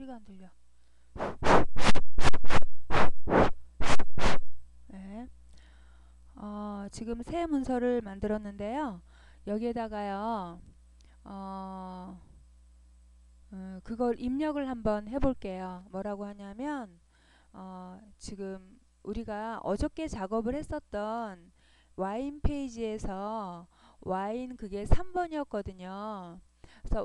소리가 안 들려. 네. 지금 새 문서를 만들었는데요. 여기에다가요. 어, 그걸 입력을 한번 해볼게요. 뭐라고 하냐면 지금 우리가 어저께 작업을 했었던 와인 페이지에서 와인 그게 3번이었거든요. 그래서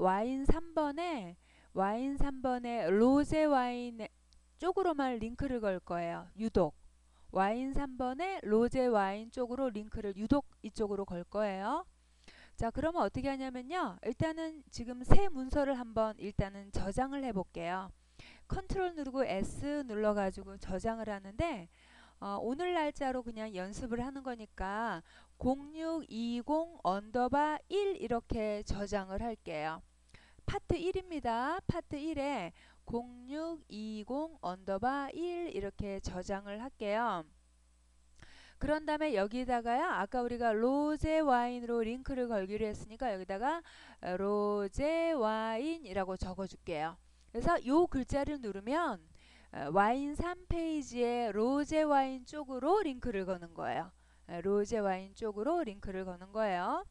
와인 3번에 로제 와인 쪽으로만 링크를 걸 거예요. 유독. 와인 3번에 로제 와인 쪽으로 링크를 유독 이쪽으로 걸 거예요. 자, 그러면 어떻게 하냐면요. 일단은 지금 새 문서를 한번 일단은 저장을 해 볼게요. 컨트롤 누르고 S 눌러가지고 저장을 하는데 오늘 날짜로 그냥 연습을 하는 거니까 0620 언더바 1 이렇게 저장을 할게요. 파트 1입니다. 파트 1에 0620 언더바 1 이렇게 저장을 할게요. 그런 다음에 여기다가요. 아까 우리가 로제 와인으로 링크를 걸기로 했으니까 여기다가 로제 와인이라고 적어줄게요. 그래서 요 글자를 누르면 와인 3페이지에 로제 와인 쪽으로 링크를 거는 거예요. 로제 와인 쪽으로 링크를 거는 거예요.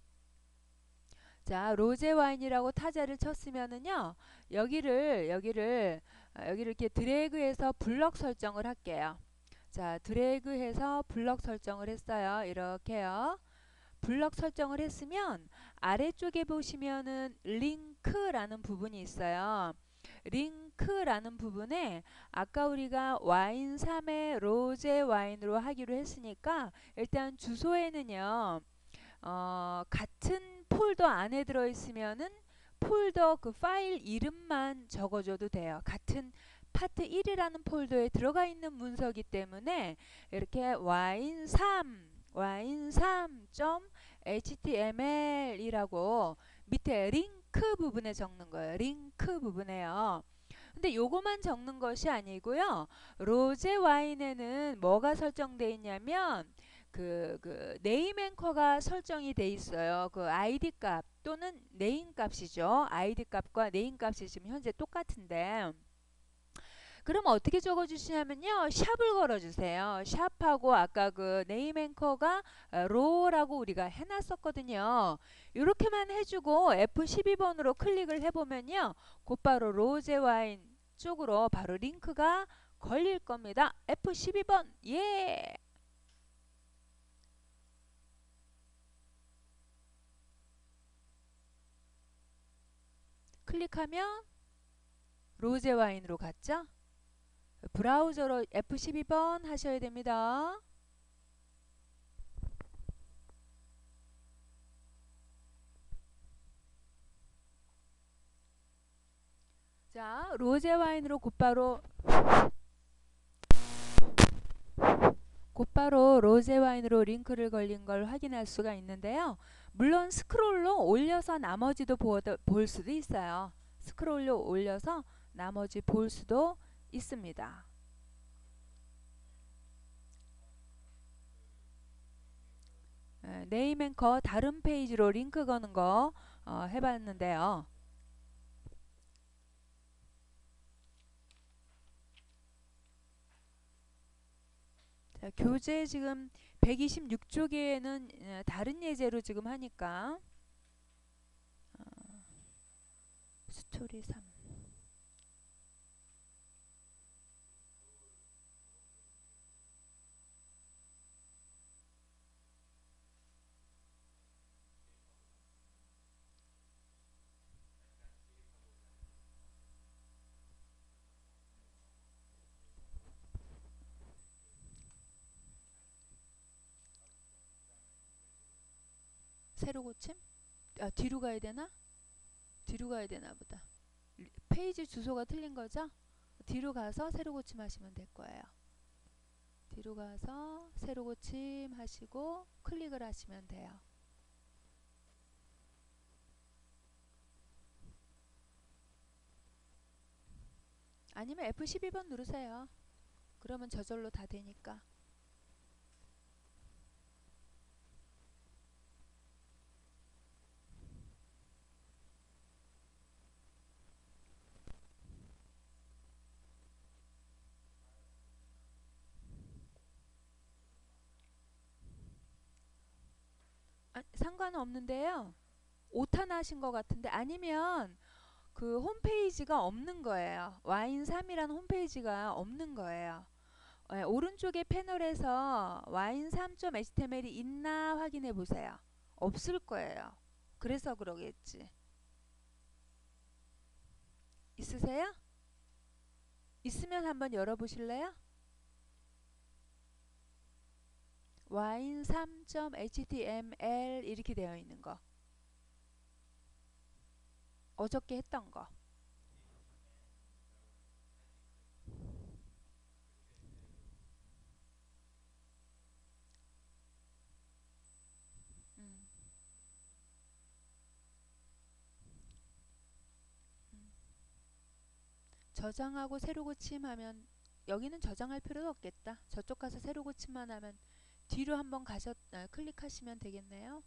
자, 로제 와인이라고 타자를 쳤으면은요. 여기를 이렇게 드래그해서 블럭 설정을 할게요. 자, 드래그해서 블럭 설정을 했어요. 이렇게요. 블럭 설정을 했으면 아래쪽에 보시면은 링크라는 부분이 있어요. 링크라는 부분에 아까 우리가 와인 3의 로제 와인으로 하기로 했으니까 일단 주소에는요. 같은 폴더 안에 들어있으면은 폴더 그 파일 이름만 적어줘도 돼요. 같은 파트 1이라는 폴더에 들어가 있는 문서기 때문에 이렇게 와인3.html이라고 밑에 링크 부분에 적는 거예요. 링크 부분에요. 근데 요거만 적는 것이 아니고요. 로제 와인에는 뭐가 설정되어 있냐면 네임 앵커가 설정이 돼 있어요. 그 아이디 값 또는 네임 값이죠. 아이디 값과 네임 값이 지금 현재 똑같은데 그럼 어떻게 적어주시냐면요. 샵을 걸어주세요. 샵하고 아까 그 네임 앵커가 로라고 우리가 해놨었거든요. 이렇게만 해주고 F12번으로 클릭을 해보면요. 곧바로 로제 와인 쪽으로 바로 링크가 걸릴 겁니다. F12번 예. 클릭하면 로제 와인으로 갔죠? 브라우저로 F12번 하셔야 됩니다. 자, 로제 와인으로 곧바로 로제 와인으로 링크를 걸린 걸 확인할 수가 있는데요. 물론 스크롤로 올려서 나머지도 볼 수도 있어요. 스크롤로 올려서 나머지 볼 수도 있습니다. 네임 앵커 다른 페이지로 링크 거는 거 해봤는데요. 자, 교재 지금 126쪽에는 다른 예제로 지금 하니까 스토리 3 새로 고침? 뒤로 가야 되나? 뒤로 가야 되나 보다. 페이지 주소가 틀린 거죠? 뒤로 가서 새로 고침하시면 될 거예요. 뒤로 가서 새로 고침하시고 클릭을 하시면 돼요. 아니면 F12번 누르세요. 그러면 저절로 다 되니까. 상관없는데요. 오타나신 것 같은데 아니면 그 홈페이지가 없는 거예요. 와인3이라는 홈페이지가 없는 거예요. 오른쪽에 패널에서 와인3.html이 있나 확인해 보세요. 없을 거예요. 그래서 그러겠지. 있으세요? 있으면 한번 열어보실래요? 와인3.html 이렇게 되어 있는 거. 어저께 했던 거. 음, 음. 저장하고 새로 고침하면 여기는 저장할 필요도 없겠다. 저쪽 가서 새로 고침만 하면 뒤로 한번 클릭하시면 되겠네요.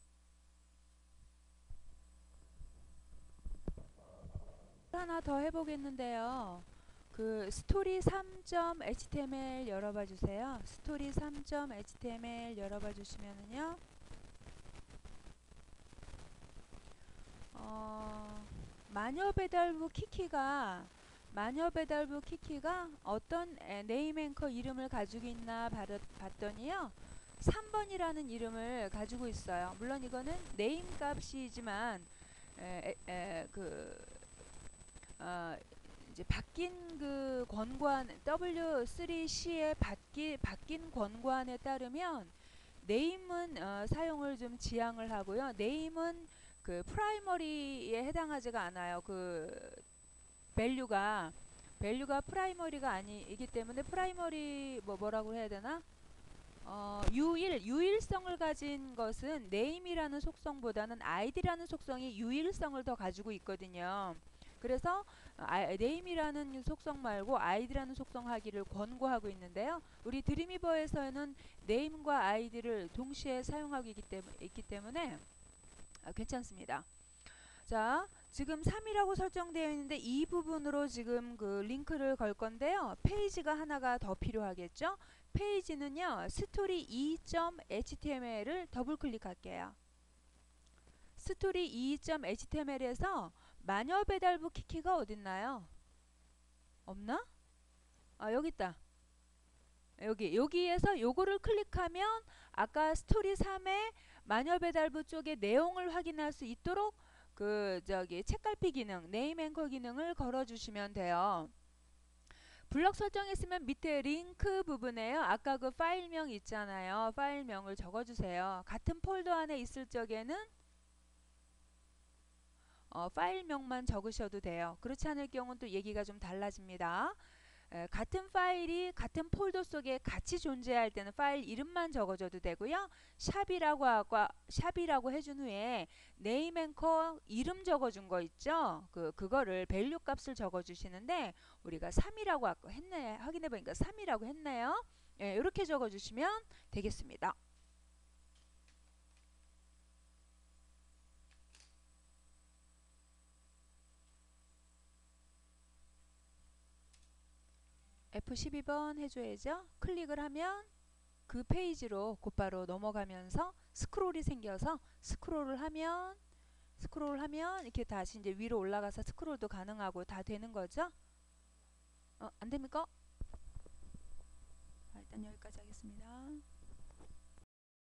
하나 더 해보겠는데요. 그 스토리 3.html 열어봐 주세요. 스토리 3.html 열어봐 주시면은요. 마녀배달부 키키가 어떤 네임 앵커 이름을 가지고 있나 봤더니요. 3번이라는 이름을 가지고 있어요. 물론 이거는 네임 값이지만 이제 바뀐 그 권고안 W3C의 바뀐 권고안에 따르면 네임은 사용을 좀 지양을 하고요. 네임은 그 프라이머리에 해당하지가 않아요. 그 밸류가 프라이머리가 아니기 때문에 프라이머리 뭐라고 해야 되나? 유일성을 가진 것은 네임이라는 속성보다는 아이디라는 속성이 유일성을 더 가지고 있거든요. 그래서 네임이라는 속성 말고 아이디라는 속성 하기를 권고하고 있는데요. 우리 드림위버에서는 네임과 아이디를 동시에 사용하고 있기 때문에 괜찮습니다. 자, 지금 3이라고 설정되어 있는데 이 부분으로 지금 그 링크를 걸 건데요. 페이지가 하나가 더 필요하겠죠? 페이지는요. 스토리 2.html을 더블 클릭할게요. 스토리 2.html에서 마녀 배달부 키키가 어딨나요? 없나? 아, 여기 있다. 여기에서 요거를 클릭하면 아까 스토리 3의 마녀 배달부 쪽의 내용을 확인할 수 있도록 그 책갈피 기능, 네임 앵커 기능을 걸어 주시면 돼요. 블럭 설정했으면 밑에 링크 부분에요. 아까 그 파일명 있잖아요. 파일명을 적어 주세요. 같은 폴더 안에 있을 적에는 파일명만 적으셔도 돼요. 그렇지 않을 경우는 또 얘기가 좀 달라집니다. 같은 파일이 같은 폴더 속에 같이 존재할 때는 파일 이름만 적어줘도 되고요. 샵이라고 해준 후에 네임 앵커 이름 적어준 거 있죠. 그거를 밸류 값을 적어주시는데 우리가 3이라고 아까 했네. 확인해 보니까 3이라고 했네요. 이렇게 적어주시면 되겠습니다. F12번 해줘야죠. 클릭을 하면 그 페이지로 곧바로 넘어가면서 스크롤이 생겨서 스크롤을 하면 이렇게 다시 이제 위로 올라가서 스크롤도 가능하고 다 되는 거죠. 안 됩니까? 일단 여기까지 하겠습니다.